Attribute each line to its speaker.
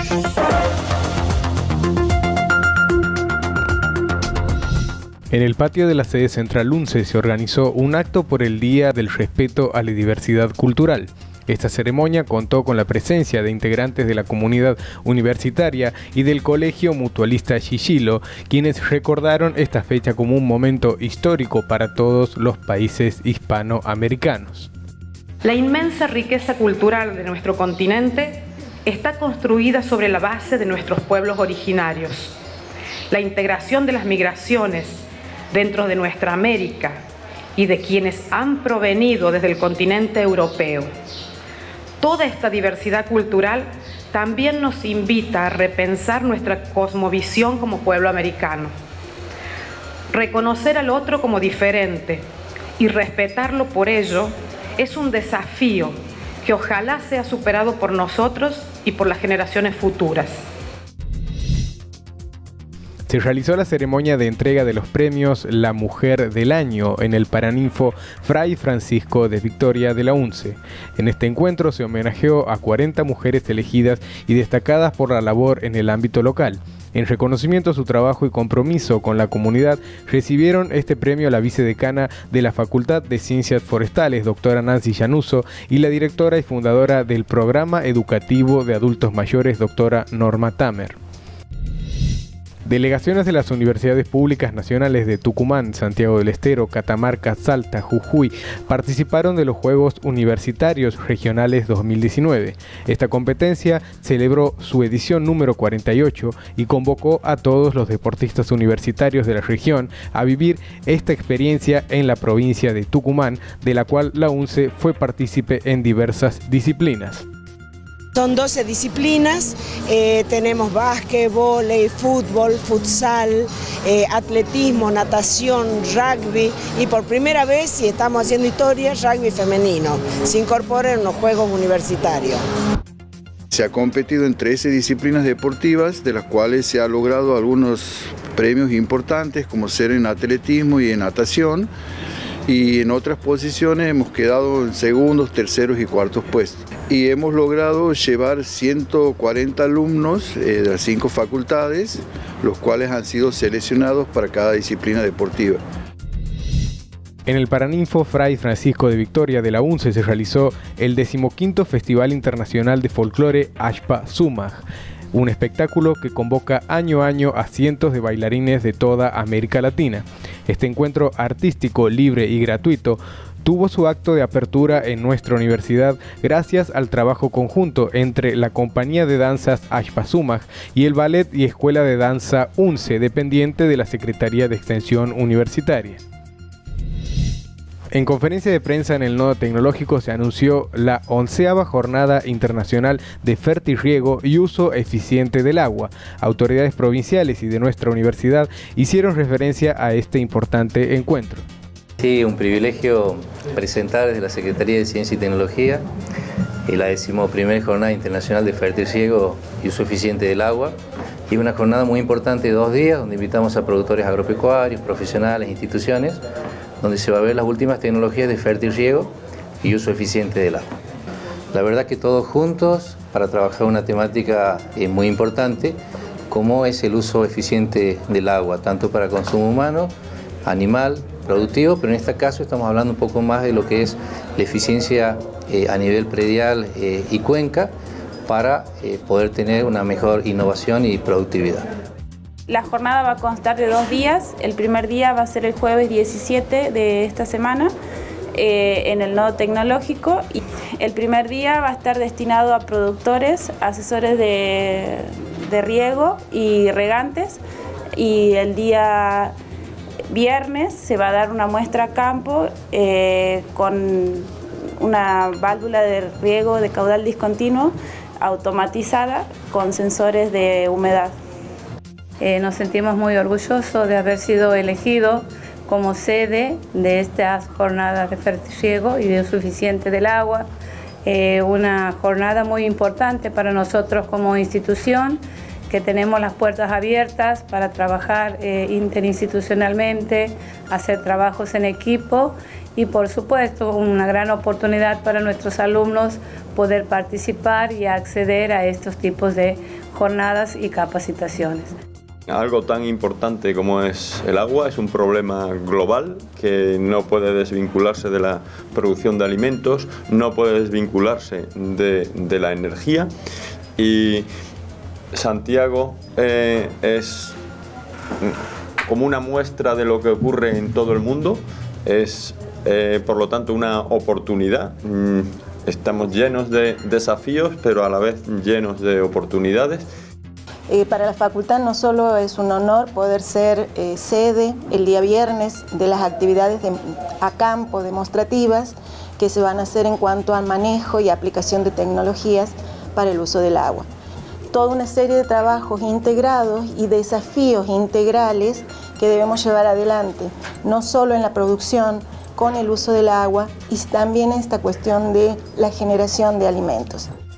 Speaker 1: En el patio de la sede central UNCE se organizó un acto por el Día del Respeto a la Diversidad Cultural. Esta ceremonia contó con la presencia de integrantes de la comunidad universitaria y del Colegio Mutualista Xixilo, quienes recordaron esta fecha como un momento histórico para todos los países hispanoamericanos.
Speaker 2: La inmensa riqueza cultural de nuestro continente está construida sobre la base de nuestros pueblos originarios. La integración de las migraciones dentro de nuestra América y de quienes han provenido desde el continente europeo. Toda esta diversidad cultural también nos invita a repensar nuestra cosmovisión como pueblo americano. Reconocer al otro como diferente y respetarlo por ello es un desafío que ojalá sea superado por nosotros y por las generaciones futuras.
Speaker 1: Se realizó la ceremonia de entrega de los premios La Mujer del Año en el Paraninfo Fray Francisco de Victoria de la UNCE. En este encuentro se homenajeó a 40 mujeres elegidas y destacadas por la labor en el ámbito local. En reconocimiento a su trabajo y compromiso con la comunidad, recibieron este premio la vicedecana de la Facultad de Ciencias Forestales, doctora Nancy Llanuso, y la directora y fundadora del Programa Educativo de Adultos Mayores, doctora Norma Tamer. Delegaciones de las universidades públicas nacionales de Tucumán, Santiago del Estero, Catamarca, Salta, Jujuy participaron de los Juegos Universitarios Regionales 2019. Esta competencia celebró su edición número 48 y convocó a todos los deportistas universitarios de la región a vivir esta experiencia en la provincia de Tucumán, de la cual la UNCE fue partícipe en diversas disciplinas.
Speaker 3: Son 12 disciplinas, tenemos básquet, vóley, fútbol, futsal, atletismo, natación, rugby y por primera vez, si estamos haciendo historia, rugby femenino. Se incorpora en los Juegos Universitarios.
Speaker 4: Se ha competido en 13 disciplinas deportivas, de las cuales se ha logrado algunos premios importantes, como ser en atletismo y en natación. Y en otras posiciones hemos quedado en segundos, terceros y cuartos puestos. Y hemos logrado llevar 140 alumnos de las 5 facultades, los cuales han sido seleccionados para cada disciplina deportiva.
Speaker 1: En el Paraninfo Fray Francisco de Victoria de la UNCE se realizó el 15º Festival Internacional de Folclore Axpa Sumaj, un espectáculo que convoca año a año a cientos de bailarines de toda América Latina. Este encuentro artístico, libre y gratuito tuvo su acto de apertura en nuestra universidad gracias al trabajo conjunto entre la Compañía de Danzas Axpa Sumaj y el Ballet y Escuela de Danza UNCE, dependiente de la Secretaría de Extensión Universitaria. En conferencia de prensa en el Nodo Tecnológico se anunció la 11ª Jornada Internacional de Fertirriego y Uso Eficiente del Agua. Autoridades provinciales y de nuestra universidad hicieron referencia a este importante encuentro.
Speaker 5: Sí, un privilegio presentar desde la Secretaría de Ciencia y Tecnología la 11ª Jornada Internacional de Fertirriego y Uso Eficiente del Agua. Y una jornada muy importante de 2 días, donde invitamos a productores agropecuarios, profesionales, instituciones, donde se va a ver las últimas tecnologías de fertirriego y uso eficiente del agua. La verdad que todos juntos para trabajar una temática muy importante como es el uso eficiente del agua, tanto para consumo humano, animal, productivo, pero en este caso estamos hablando un poco más de lo que es la eficiencia a nivel predial y cuenca para poder tener una mejor innovación y productividad.
Speaker 6: La jornada va a constar de 2 días. El primer día va a ser el jueves 17 de esta semana en el Nodo Tecnológico. Y el primer día va a estar destinado a productores, asesores de riego y regantes. Y el día viernes se va a dar una muestra a campo con una válvula de riego de caudal discontinuo automatizada con sensores de humedad.
Speaker 7: Nos sentimos muy orgullosos de haber sido elegidos como sede de estas jornadas de fertirriego y de uso eficiente del agua. Una jornada muy importante para nosotros como institución que tenemos las puertas abiertas para trabajar interinstitucionalmente, hacer trabajos en equipo y por supuesto una gran oportunidad para nuestros alumnos poder participar y acceder a estos tipos de jornadas y capacitaciones.
Speaker 8: Algo tan importante como es el agua es un problema global que no puede desvincularse de la producción de alimentos, no puede desvincularse de la energía, y Santiago es como una muestra de lo que ocurre en todo el mundo, es por lo tanto una oportunidad. Estamos llenos de desafíos, pero a la vez llenos de oportunidades.
Speaker 9: Para la facultad no solo es un honor poder ser sede el día viernes de las actividades a campo demostrativas que se van a hacer en cuanto al manejo y aplicación de tecnologías para el uso del agua. Toda una serie de trabajos integrados y desafíos integrales que debemos llevar adelante, no solo en la producción con el uso del agua, y también en esta cuestión de la generación de alimentos.